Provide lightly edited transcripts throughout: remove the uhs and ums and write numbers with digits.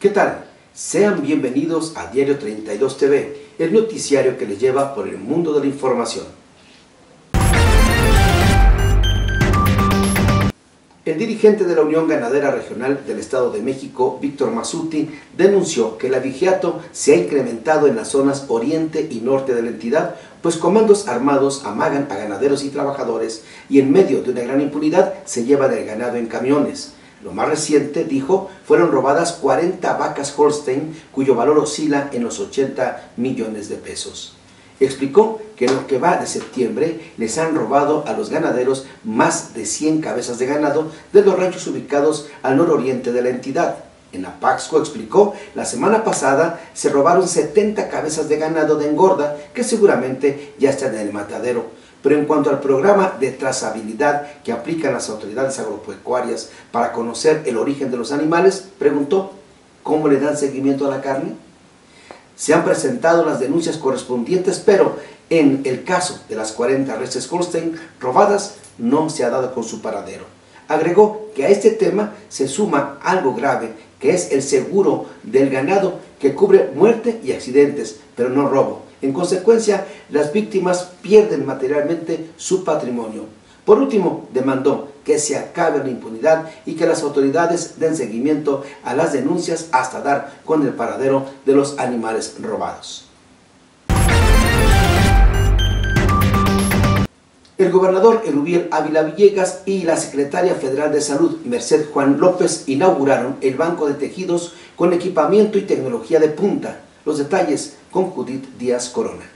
¿Qué tal? Sean bienvenidos a Diario 32 TV, el noticiario que les lleva por el mundo de la información. El dirigente de la Unión Ganadera Regional del Estado de México, Víctor Mazzutti, denunció que el abigeato se ha incrementado en las zonas oriente y norte de la entidad, pues comandos armados amagan a ganaderos y trabajadores y en medio de una gran impunidad se llevan el ganado en camiones. Lo más reciente, dijo, fueron robadas 40 vacas Holstein, cuyo valor oscila en los 80 millones de pesos. Explicó que en lo que va de septiembre les han robado a los ganaderos más de 100 cabezas de ganado de los ranchos ubicados al nororiente de la entidad. En Apaxco, explicó, la semana pasada se robaron 70 cabezas de ganado de engorda que seguramente ya están en el matadero. Pero en cuanto al programa de trazabilidad que aplican las autoridades agropecuarias para conocer el origen de los animales, preguntó, ¿cómo le dan seguimiento a la carne? Se han presentado las denuncias correspondientes, pero en el caso de las 40 reses Holstein robadas no se ha dado con su paradero. Agregó que a este tema se suma algo grave, que es el seguro del ganado que cubre muerte y accidentes, pero no robo. En consecuencia, las víctimas pierden materialmente su patrimonio. Por último, demandó que se acabe la impunidad y que las autoridades den seguimiento a las denuncias hasta dar con el paradero de los animales robados. El gobernador Erubiel Ávila Villegas y la secretaria federal de Salud, Merced Juan López, inauguraron el Banco de Tejidos con equipamiento y tecnología de punta. Los detalles con Judith Díaz Corona.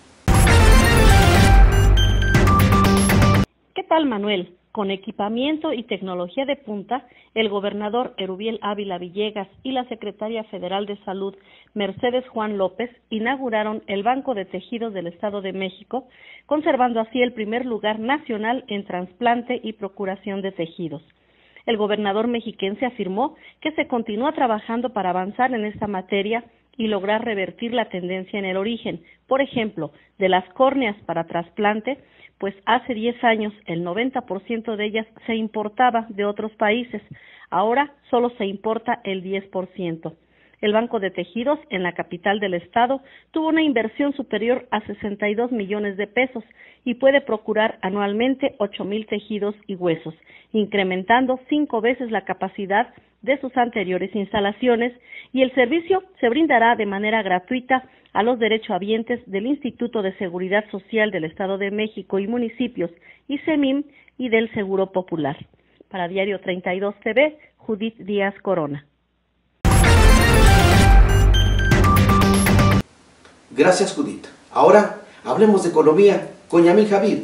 ¿Qué tal, Manuel? Con equipamiento y tecnología de punta, el gobernador Erubiel Ávila Villegas y la secretaria federal de Salud, Mercedes Juan López, inauguraron el Banco de Tejidos del Estado de México, conservando así el primer lugar nacional en trasplante y procuración de tejidos. El gobernador mexiquense afirmó que se continúa trabajando para avanzar en esta materia y lograr revertir la tendencia en el origen, por ejemplo, de las córneas para trasplante, pues hace 10 años el 90% de ellas se importaba de otros países, ahora solo se importa el 10%. El Banco de Tejidos en la capital del estado tuvo una inversión superior a 62 millones de pesos y puede procurar anualmente 8,000 tejidos y huesos, incrementando 5 veces la capacidad de sus anteriores instalaciones, y el servicio se brindará de manera gratuita a los derechohabientes del Instituto de Seguridad Social del Estado de México y municipios, ISEMIM, y del Seguro Popular. Para Diario 32 TV, Judith Díaz Corona. Gracias, Judith. Ahora hablemos de economía con Yamil Javid.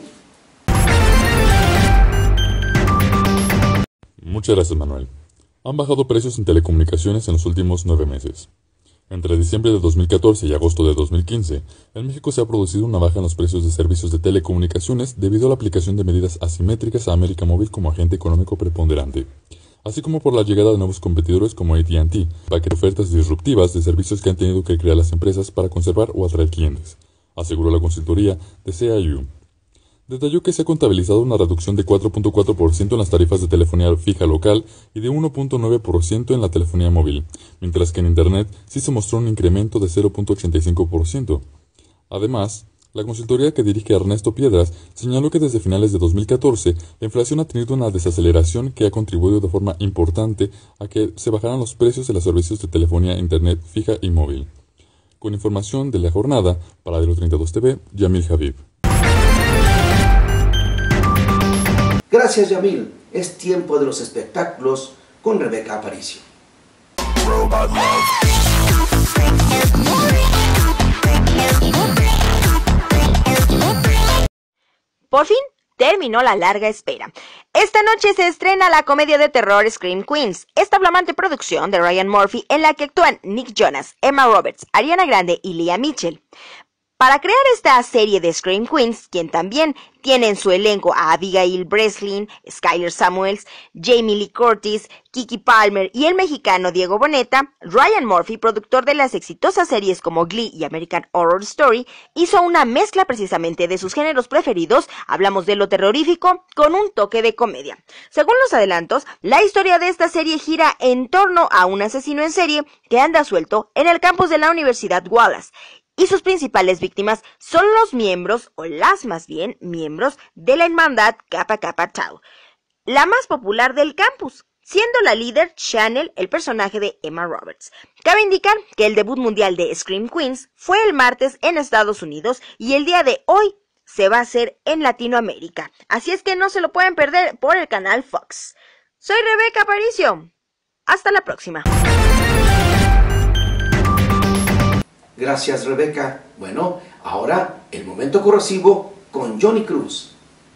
Muchas gracias, Manuel. Han bajado precios en telecomunicaciones en los últimos 9 meses. Entre diciembre de 2014 y agosto de 2015, en México se ha producido una baja en los precios de servicios de telecomunicaciones debido a la aplicación de medidas asimétricas a América Móvil como agente económico preponderante, así como por la llegada de nuevos competidores como AT&T, para que ofertas disruptivas de servicios que han tenido que crear las empresas para conservar o atraer clientes, aseguró la consultoría de CIU. Detalló que se ha contabilizado una reducción de 4.4% en las tarifas de telefonía fija local y de 1.9% en la telefonía móvil, mientras que en Internet sí se mostró un incremento de 0.85%. Además, la consultoría que dirige Ernesto Piedras señaló que desde finales de 2014 la inflación ha tenido una desaceleración que ha contribuido de forma importante a que se bajaran los precios de los servicios de telefonía Internet fija y móvil. Con información de la jornada, para Diario 32 TV, Yamil Javid. Gracias, Yamil. Es tiempo de los espectáculos con Rebeca Aparicio. Por fin terminó la larga espera. Esta noche se estrena la comedia de terror Scream Queens, esta flamante producción de Ryan Murphy en la que actúan Nick Jonas, Emma Roberts, Ariana Grande y Lea Michele. Para crear esta serie de Scream Queens, quien también tiene en su elenco a Abigail Breslin, Skyler Samuels, Jamie Lee Curtis, Kiki Palmer y el mexicano Diego Boneta, Ryan Murphy, productor de las exitosas series como Glee y American Horror Story, hizo una mezcla precisamente de sus géneros preferidos, hablamos de lo terrorífico, con un toque de comedia. Según los adelantos, la historia de esta serie gira en torno a un asesino en serie que anda suelto en el campus de la Universidad Wallace, y sus principales víctimas son los miembros, o las más bien, miembros de la hermandad Kappa Kappa Tau, la más popular del campus, siendo la líder Chanel, el personaje de Emma Roberts. Cabe indicar que el debut mundial de Scream Queens fue el martes en Estados Unidos y el día de hoy se va a hacer en Latinoamérica, así es que no se lo pueden perder por el canal Fox. Soy Rebeca Aparicio, hasta la próxima. Gracias, Rebeca. Bueno, ahora el momento corrosivo con Johnny Cruz.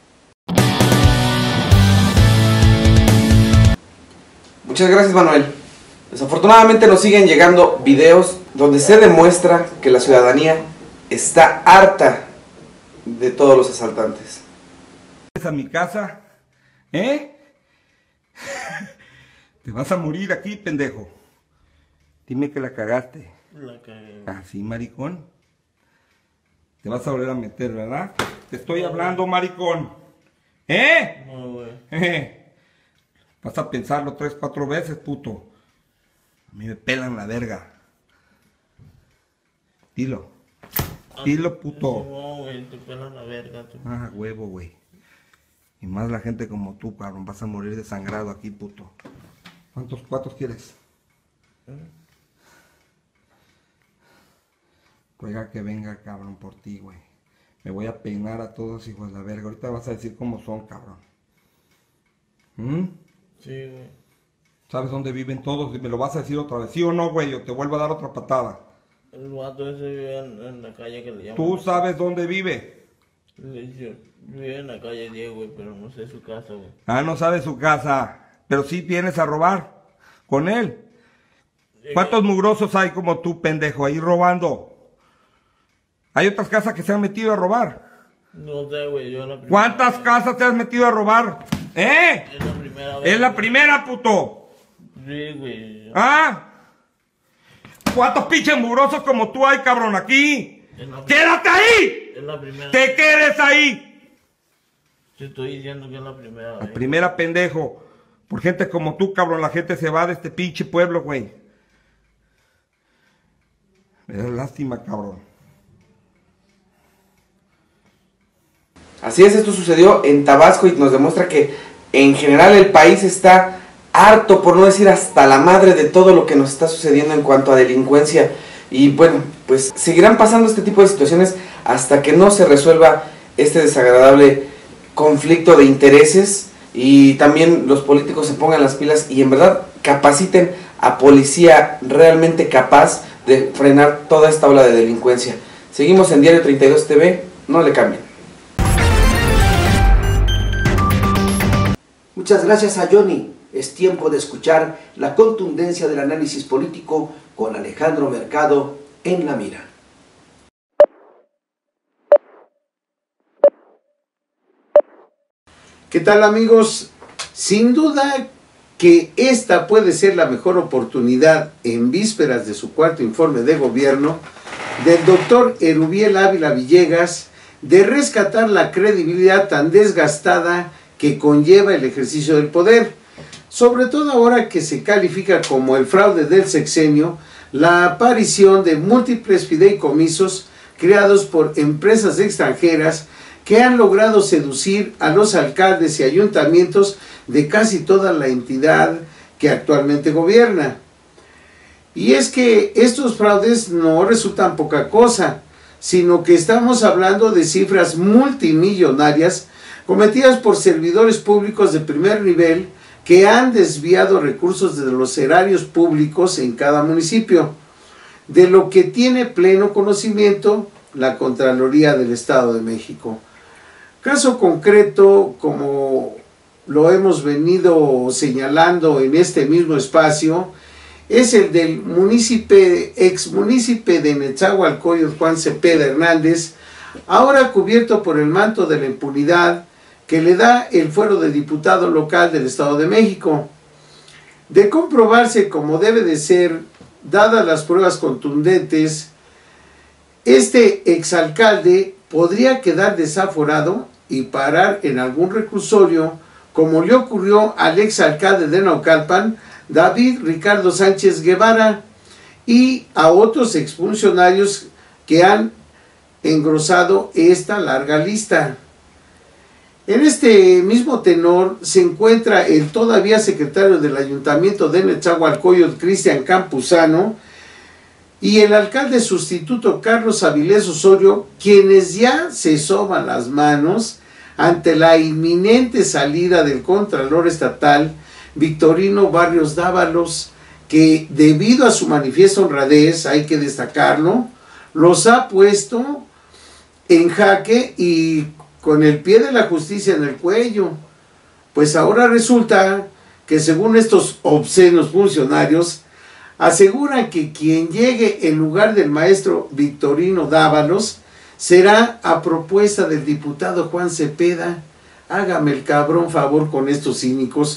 Muchas gracias, Manuel. Desafortunadamente nos siguen llegando videos donde se demuestra que la ciudadanía está harta de todos los asaltantes. ¿Es a mi casa? ¿Eh? Te vas a morir aquí, pendejo. Dime que la cagaste. La cagué. Así, maricón. Te vas a volver a meter, ¿verdad? Te estoy hablando, maricón. ¿Eh? No, güey. Vas a pensarlo 3, 4 veces, puto. A mí me pelan la verga. Dilo. Dilo, puto. No, güey, te pelan la verga, tú. Ah, huevo, güey. Y más la gente como tú, cabrón. Vas a morir desangrado aquí, puto. ¿Cuántos cuatos quieres? Ruega que venga, cabrón, por ti, güey. Me voy a peinar a todos, hijos de la verga. Ahorita vas a decir cómo son, cabrón. Sí, güey. ¿Sabes dónde viven todos? Y me lo vas a decir otra vez. ¿Sí o no, güey? O te vuelvo a dar otra patada. El vato ese vive en la calle que le llaman. ¿Tú sabes dónde vive? Vive en la calle Diego, güey, pero no sé su casa, güey. Ah, no sabes su casa. Pero sí vienes a robar con él. ¿Cuántos mugrosos hay como tú, pendejo, ahí robando? Hay otras casas que se han metido a robar. No sé, güey, yo la primera. ¿Cuántas casas te has metido a robar? ¿Eh? Es la primera vez. Es la primera, puto. Sí, güey. ¿Ah? ¿Cuántos pinches mugrosos como tú hay, cabrón, aquí? ¡Quédate ahí! Es la primera. ¡Te quedes ahí! Te estoy diciendo que es la primera La vez. primera, pendejo. Por gente como tú, cabrón, la gente se va de este pinche pueblo, güey. Me da lástima, cabrón. Así es, esto sucedió en Tabasco y nos demuestra que en general el país está harto, por no decir hasta la madre, de todo lo que nos está sucediendo en cuanto a delincuencia. Y bueno, pues seguirán pasando este tipo de situaciones hasta que no se resuelva este desagradable conflicto de intereses y también los políticos se pongan las pilas y en verdad capaciten a policía realmente capaz de frenar toda esta ola de delincuencia. Seguimos en Diario 32 TV, no le cambien. Muchas gracias a Johnny. Es tiempo de escuchar la contundencia del análisis político con Alejandro Mercado en La Mira. ¿Qué tal, amigos? Sin duda que esta puede ser la mejor oportunidad en vísperas de su cuarto informe de gobierno del doctor Erubiel Ávila Villegas de rescatar la credibilidad tan desgastada que conlleva el ejercicio del poder, sobre todo ahora que se califica como el fraude del sexenio la aparición de múltiples fideicomisos creados por empresas extranjeras que han logrado seducir a los alcaldes y ayuntamientos de casi toda la entidad que actualmente gobierna. Y es que estos fraudes no resultan poca cosa, sino que estamos hablando de cifras multimillonarias cometidas por servidores públicos de primer nivel que han desviado recursos de los erarios públicos en cada municipio, de lo que tiene pleno conocimiento la Contraloría del Estado de México. Caso concreto, como lo hemos venido señalando en este mismo espacio, es el del ex munícipe de Nezahualcóyotl, Juan Cepeda Hernández, ahora cubierto por el manto de la impunidad que le da el fuero de diputado local del Estado de México. De comprobarse como debe de ser, dadas las pruebas contundentes, este exalcalde podría quedar desaforado y parar en algún reclusorio, como le ocurrió al exalcalde de Naucalpan, David Ricardo Sánchez Guevara, y a otros exfuncionarios que han engrosado esta larga lista. En este mismo tenor se encuentra el todavía secretario del Ayuntamiento de Nezahualcóyotl, Cristian Campuzano, y el alcalde sustituto Carlos Avilés Osorio, quienes ya se soban las manos ante la inminente salida del Contralor Estatal, Victorino Barrios Dávalos, que debido a su manifiesta honradez, hay que destacarlo, los ha puesto en jaque y con el pie de la justicia en el cuello. Pues ahora resulta que, según estos obscenos funcionarios, aseguran que quien llegue en lugar del maestro Victorino Dávalos será a propuesta del diputado Juan Cepeda. Hágame el cabrón favor con estos cínicos.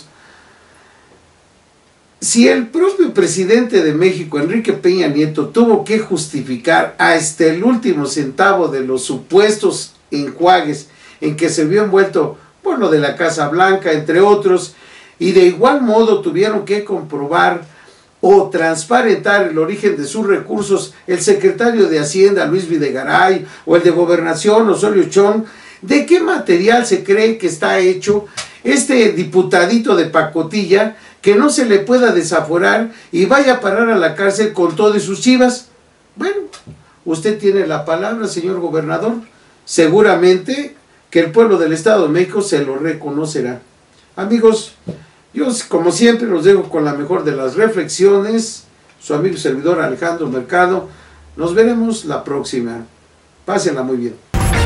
Si el propio presidente de México, Enrique Peña Nieto, tuvo que justificar hasta el último centavo de los supuestos enjuagues en que se vio envuelto por lo de la Casa Blanca, entre otros, y de igual modo tuvieron que comprobar o transparentar el origen de sus recursos el secretario de Hacienda, Luis Videgaray, o el de Gobernación, Osorio Chong, ¿de qué material se cree que está hecho este diputadito de pacotilla que no se le pueda desaforar y vaya a parar a la cárcel con todo y sus chivas? Bueno, usted tiene la palabra, señor gobernador. Seguramente que el pueblo del Estado de México se lo reconocerá. Amigos, yo como siempre los dejo con la mejor de las reflexiones. Su amigo y servidor Alejandro Mercado. Nos veremos la próxima. Pásenla muy bien.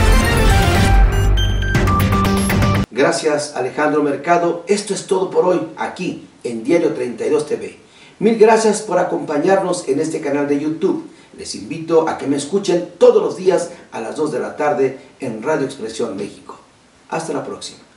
Gracias, Alejandro Mercado. Esto es todo por hoy, aquí en Diario 32 TV. Mil gracias por acompañarnos en este canal de YouTube. Les invito a que me escuchen todos los días a las 2 de la tarde en Radio Expresión México. Hasta la próxima.